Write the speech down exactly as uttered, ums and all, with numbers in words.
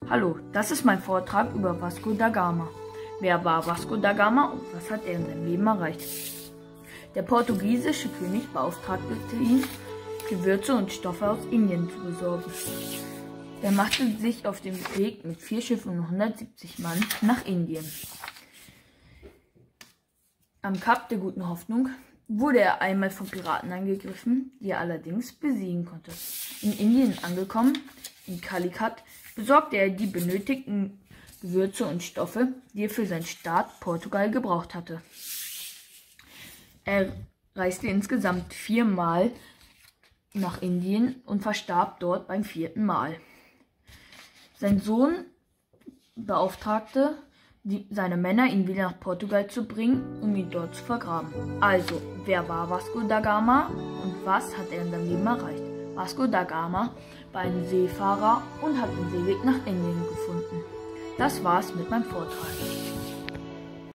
Hallo, das ist mein Vortrag über Vasco da Gama. Wer war Vasco da Gama und was hat er in seinem Leben erreicht? Der portugiesische König beauftragte ihn, Gewürze und Stoffe aus Indien zu besorgen. Er machte sich auf den Weg mit vier Schiffen und hundertsiebzig Mann nach Indien. Am Kap der Guten Hoffnung wurde er einmal von Piraten angegriffen, die er allerdings besiegen konnte. In Indien angekommen, in Calicut, besorgte er die benötigten Gewürze und Stoffe, die er für seinen Staat Portugal gebraucht hatte. Er reiste insgesamt viermal nach Indien und verstarb dort beim vierten Mal. Sein Sohn beauftragte die, seine Männer, ihn wieder nach Portugal zu bringen, um ihn dort zu vergraben. Also, wer war Vasco da Gama und was hat er in seinem Leben erreicht? Vasco da Gama war ein Seefahrer und hat den Seeweg nach Indien gefunden. Das war's mit meinem Vortrag.